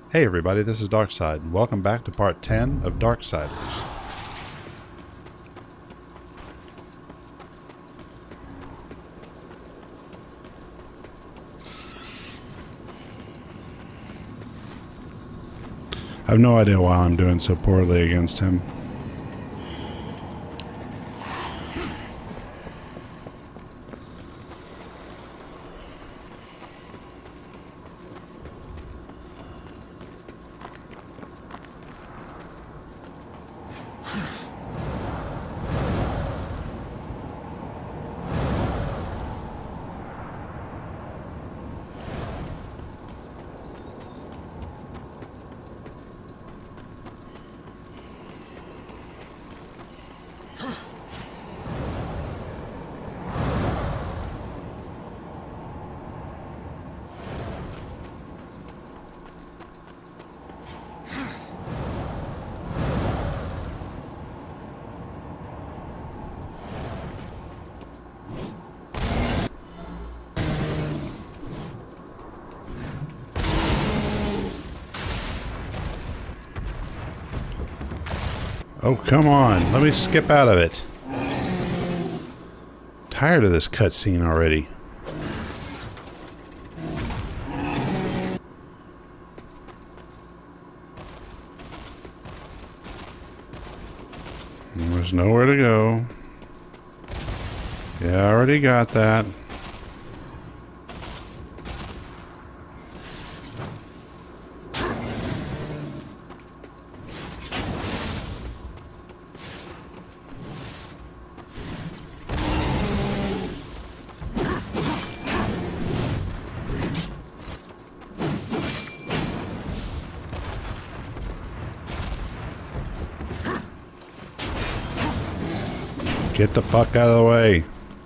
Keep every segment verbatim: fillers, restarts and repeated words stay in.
Hey everybody, this is Darksied. Welcome back to part ten of Darksiders. I have no idea why I'm doing so poorly against him. Oh, come on. Let me skip out of it. Tired of this cutscene already. There's nowhere to go. Yeah, I already got that. Get the fuck out of the way.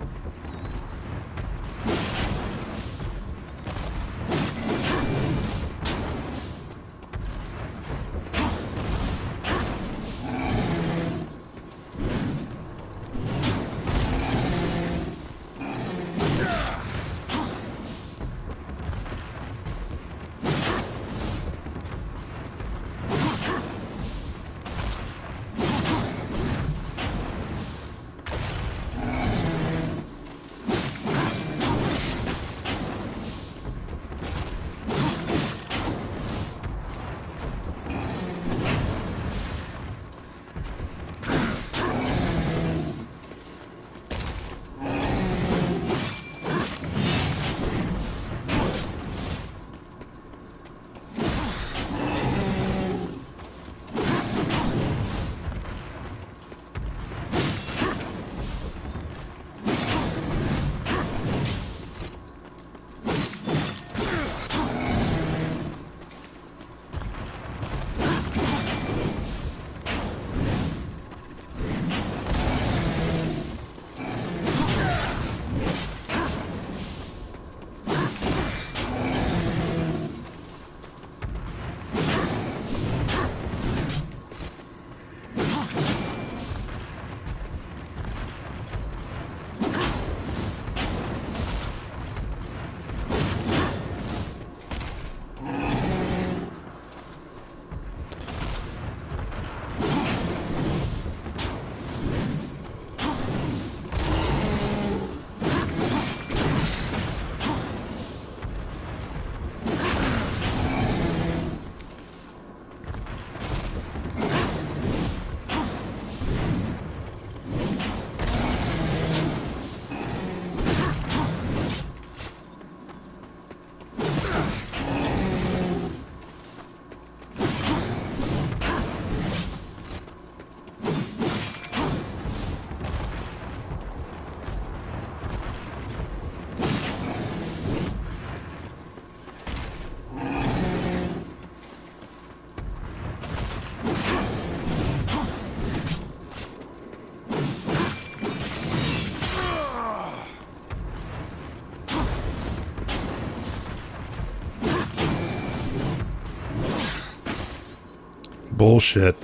Bullshit.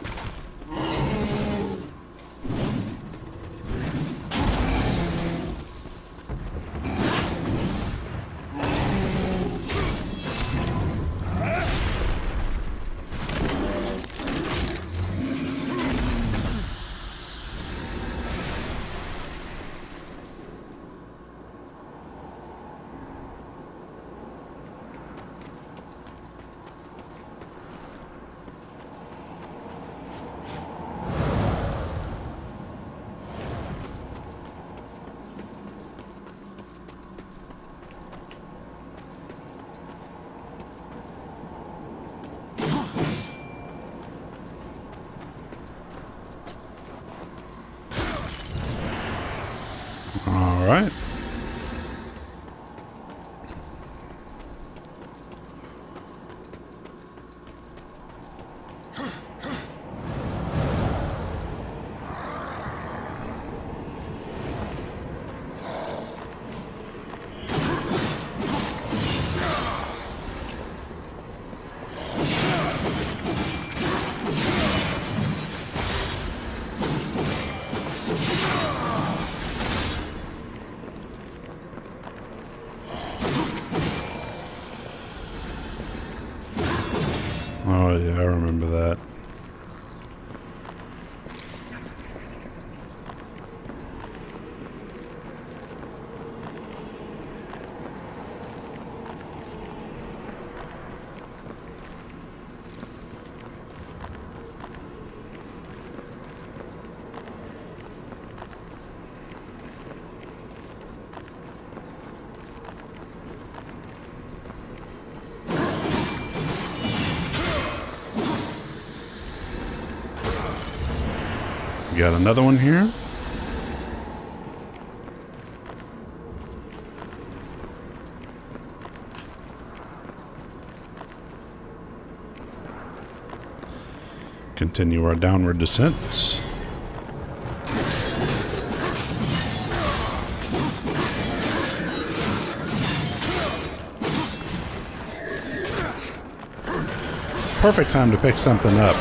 right. Oh yeah, I remember that. Got another one here. Continue our downward descent. Perfect time to pick something up.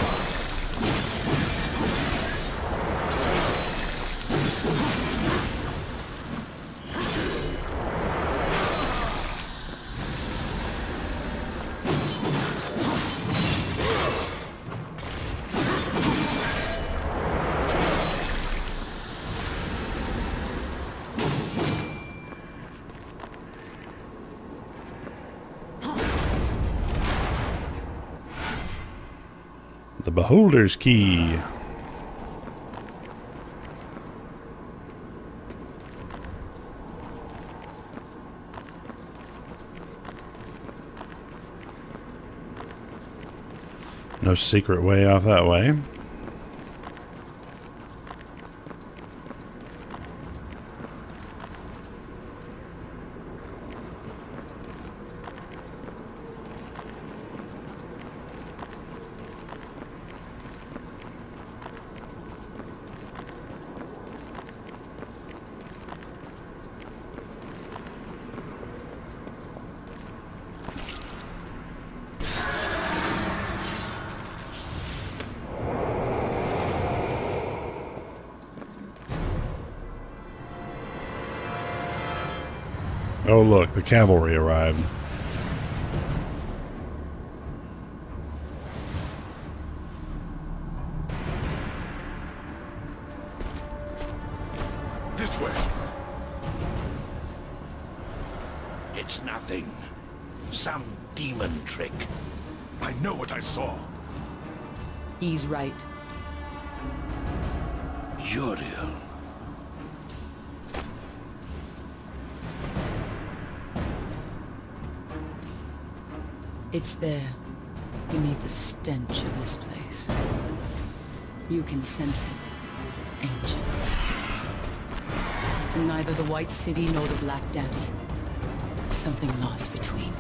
The Beholder's Key. No secret way off that way. Oh look, the cavalry arrived. This way. It's nothing. Some demon trick. I know what I saw. He's right. Uriel. It's there, beneath the stench of this place. You can sense it, ancient. From neither the White City nor the Black Depths, something lost between.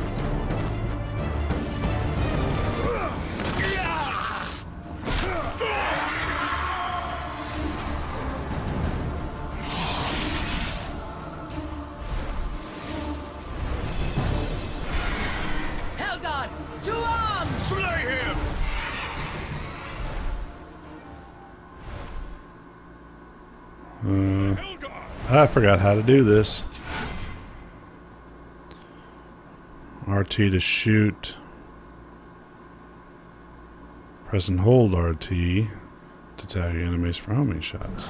To arms! Slay him! Uh, I forgot how to do this. R T to shoot. Press and hold R T to tag enemies for homing shots.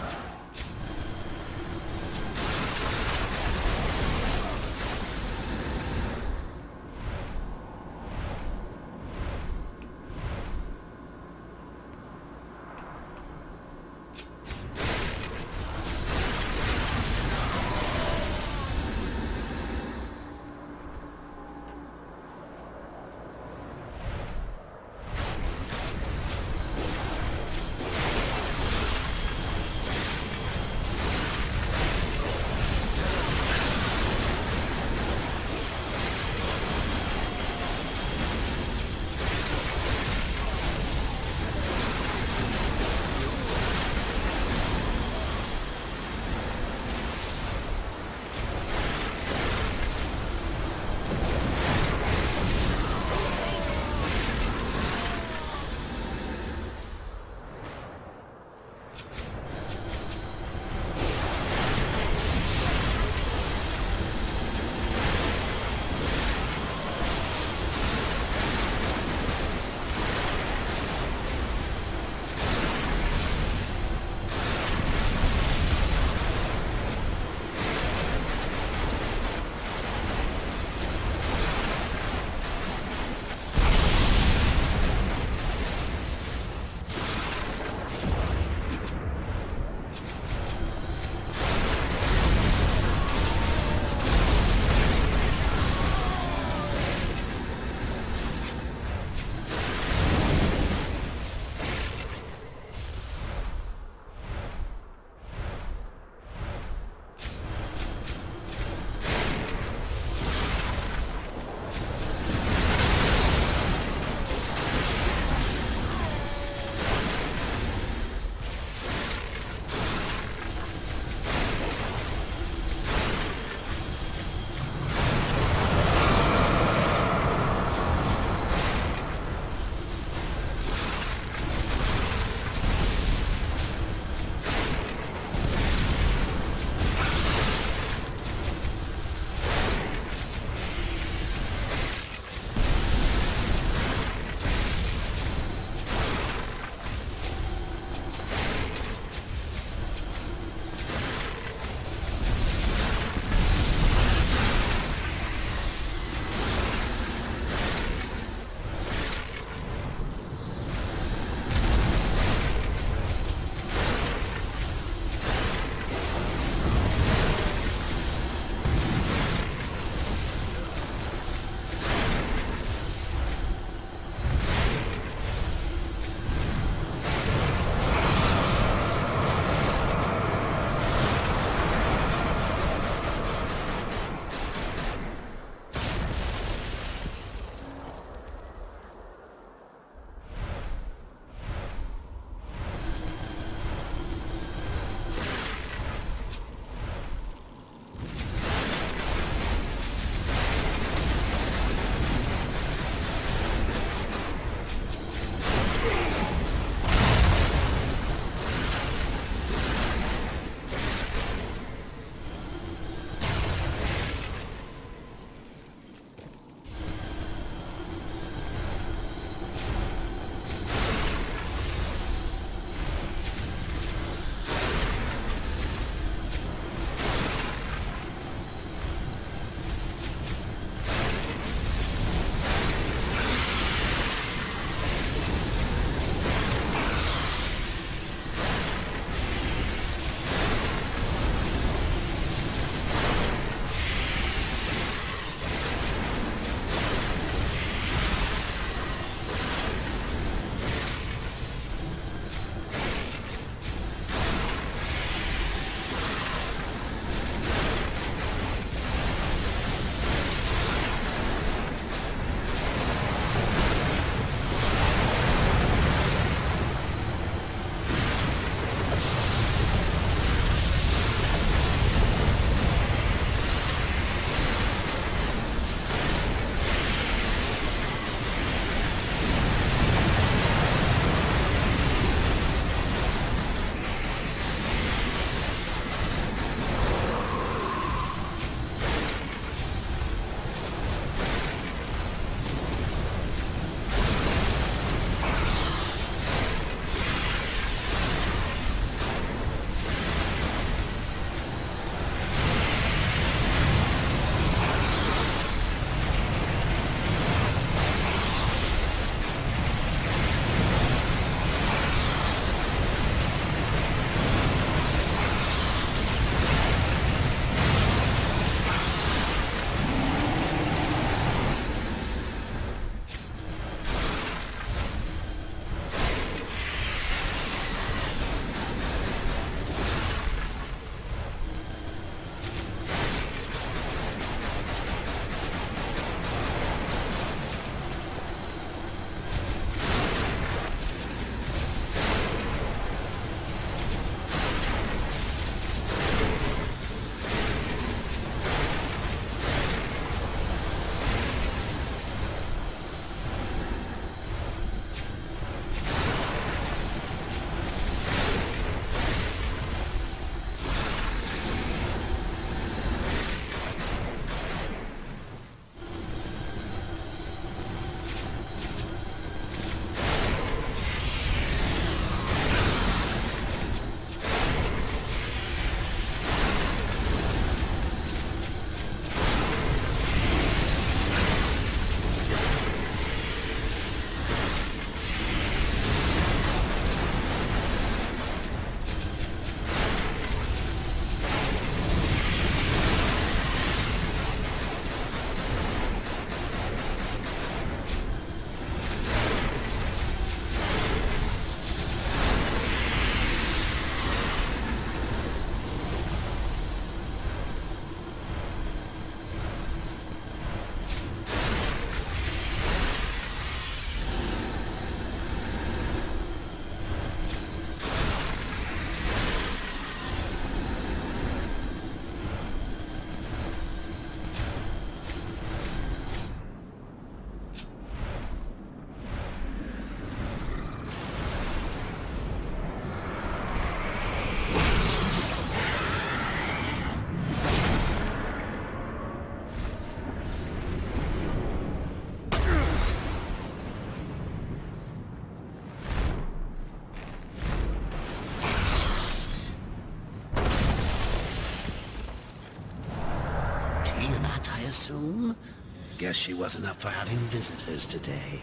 assume? Guess she wasn't up for having visitors today.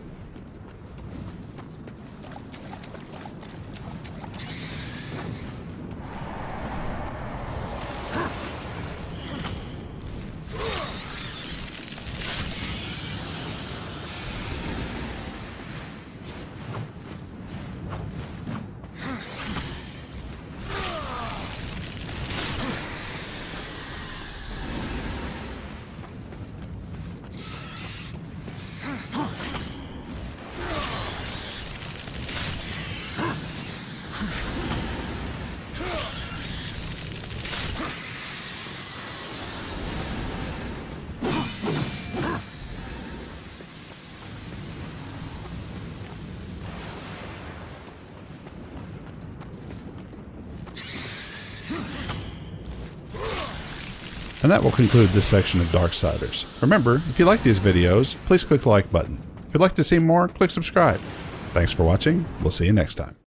And that will conclude this section of Darksiders. Remember, if you like these videos, please click the like button. If you'd like to see more, click subscribe. Thanks for watching. We'll see you next time.